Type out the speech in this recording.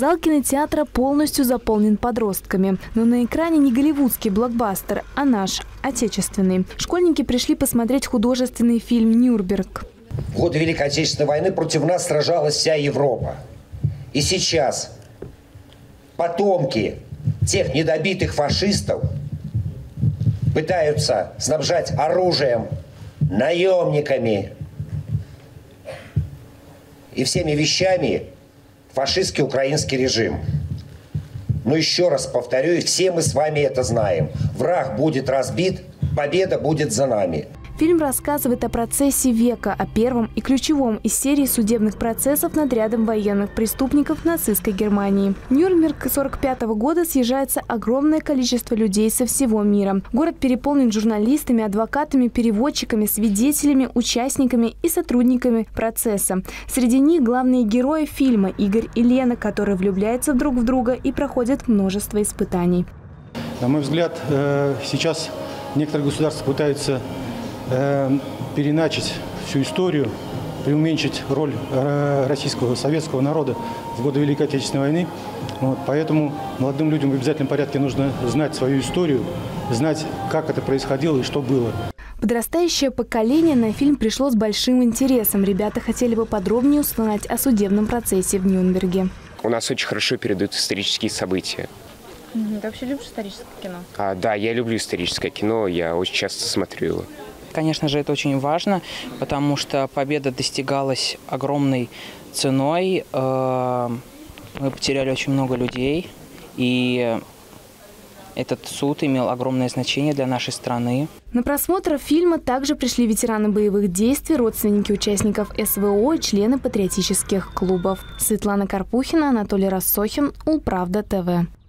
Зал кинотеатра полностью заполнен подростками. Но на экране не голливудский блокбастер, а наш, отечественный. Школьники пришли посмотреть художественный фильм «Нюрнберг». В годы Великой Отечественной войны против нас сражалась вся Европа. И сейчас потомки тех недобитых фашистов пытаются снабжать оружием, наемниками и всеми вещами фашистский украинский режим. Но еще раз повторю, и все мы с вами это знаем. Враг будет разбит, победа будет за нами. Фильм рассказывает о процессе века, о первом и ключевом из серии судебных процессов над рядом военных преступников нацистской Германии. В Нюрнберг 1945 года съезжается огромное количество людей со всего мира. Город переполнен журналистами, адвокатами, переводчиками, свидетелями, участниками и сотрудниками процесса. Среди них главные герои фильма Игорь и Лена, которые влюбляются друг в друга и проходят множество испытаний. На мой взгляд, сейчас некоторые государства пытаются переначить всю историю, преуменьшить роль российского, советского народа в годы Великой Отечественной войны. Поэтому молодым людям в обязательном порядке нужно знать свою историю, знать, как это происходило и что было. Подрастающее поколение на фильм пришло с большим интересом. Ребята хотели бы подробнее узнать о судебном процессе в Нюрнберге. У нас очень хорошо передают исторические события. Ты вообще любишь историческое кино? Да, я люблю историческое кино, я очень часто смотрю его. Конечно же, это очень важно, потому что победа достигалась огромной ценой. Мы потеряли очень много людей, и этот суд имел огромное значение для нашей страны. На просмотр фильма также пришли ветераны боевых действий, родственники участников СВО и члены патриотических клубов. Светлана Карпухина, Анатолий Рассохин, Улправда ТВ.